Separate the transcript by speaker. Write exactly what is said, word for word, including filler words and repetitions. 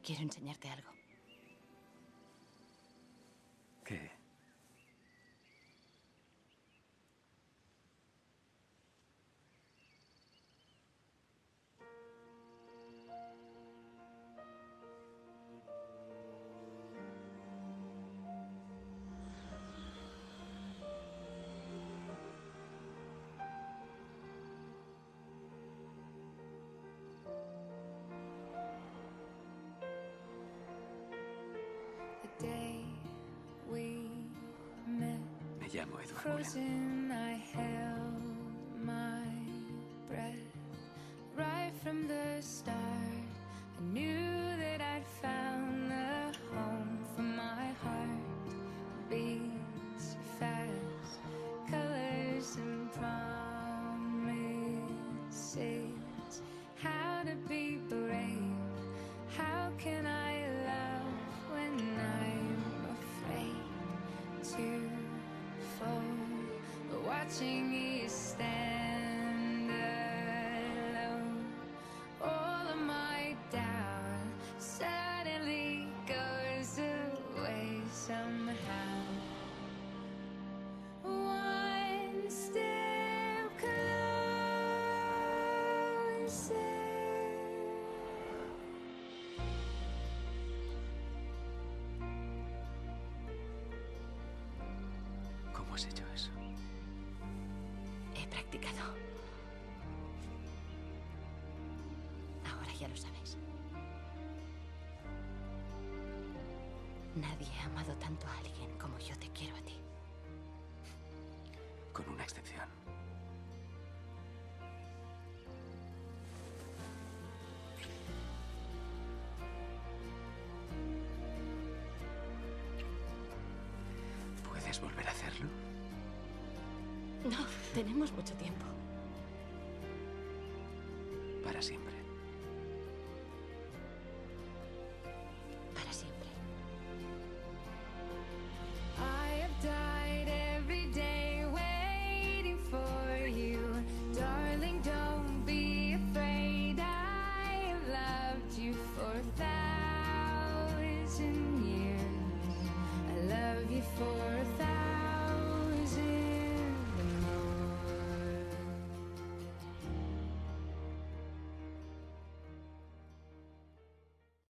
Speaker 1: Quiero enseñarte algo.
Speaker 2: ¿Qué? Me llamo Edward Cullen.
Speaker 3: I held my breath right from the start. I knew that I'd found the home for my heart. Beats fast, colors and promises. How to be brave? How can I love when I'm afraid to fall? Watching you stand alone, all of my doubt suddenly goes away somehow. One step closer.
Speaker 2: ¿Cómo has hecho eso?
Speaker 1: He practicado. Ahora ya lo sabes. Nadie ha amado tanto a alguien como yo te quiero a ti.
Speaker 2: Con una excepción. ¿Puedes volver a hacerlo?
Speaker 1: No, tenemos mucho tiempo.
Speaker 2: Para siempre.